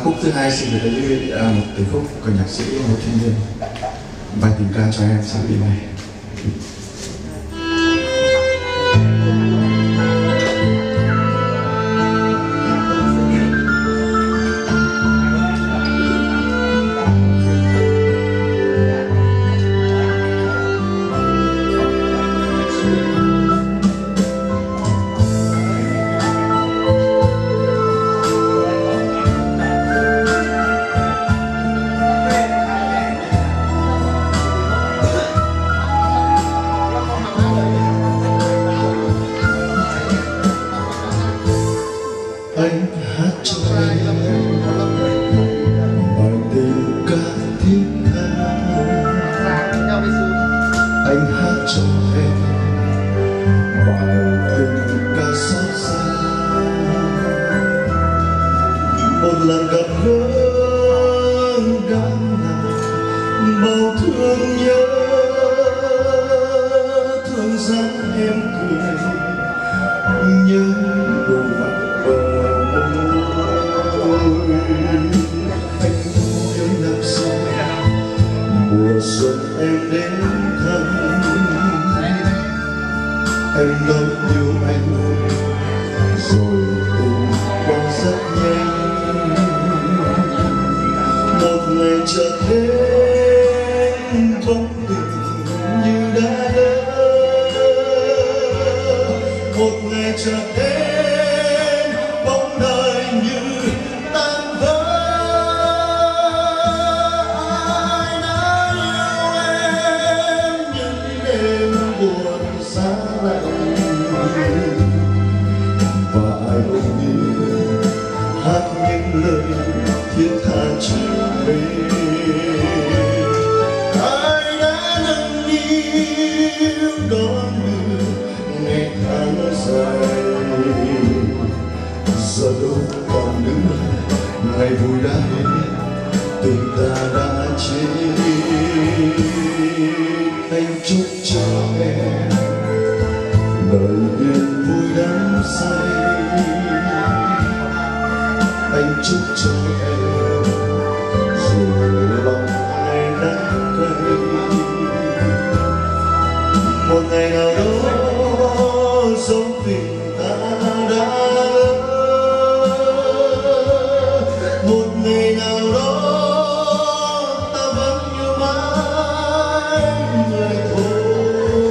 Khúc thứ hai xin gửi tới một tình khúc của nhạc sĩ Hồ Thiên Liên, bài tình ca cho em sang đi này. Anh hát cho em bài tình ca thiết tha, anh hát cho em bài tình ca xót xa. Một lần gặp gỡ đã làm bao thương nhớ, thương dáng em cười nhớ đôi mắt anh yêu làm sao mùa xuân em đến thăm, em nói yêu anh rồi tình qua rất nhanh. Một ngày chợt đến bóng tình như đã lỡ, một ngày chợt đến bóng đời như tan vỡ. Ai đã yêu em những đêm buồn xa lạnh, và ai ôm yêu hát những lời thiết tha chiều về. Ai đã nâng niu đón đưa ngày tháng dài, giờ đâu còn nữa ngày vui đã hết, tình ta đã chết. Anh chúc cho em đời yên vui đắm say, anh chúc cho em dù lòng ai đắng cay. Một ngày nào đó giống tình ta đã lỡ, một ngày nào đó ta vẫn như mãi người thôi.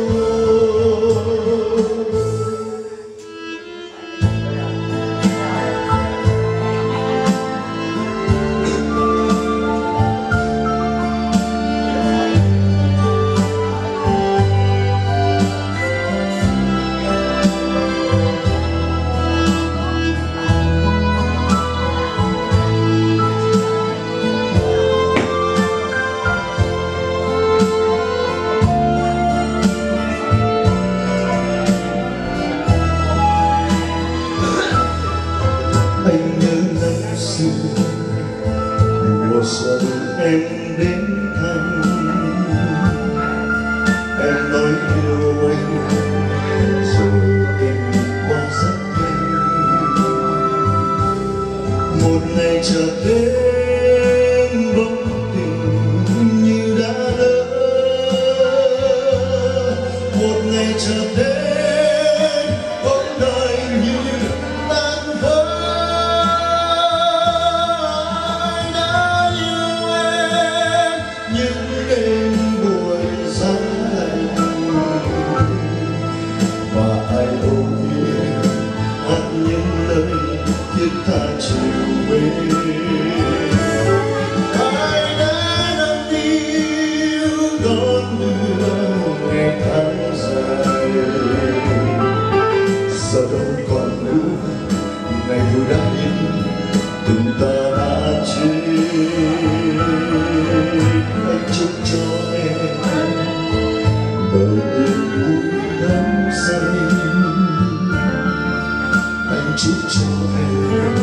Anh nhớ năm xưa mùa xuân em đến thăm, em nói yêu anh rồi tình qua rất nhanh. Một ngày chợt đến bóng tình như đã lỡ, một ngày chợt đến bóng đời như tan vỡ. Những đêm buồn giá lạnh, và ai ôm yêu hát những lời thiết tha chiều về. Ai đã nâng niu đón đưa ngày tháng dài, giờ đâu còn nữa ngày vui đã đến, tình ta đã chết. Anh chúc cho em đời yên vui đắm say, anh chúc cho em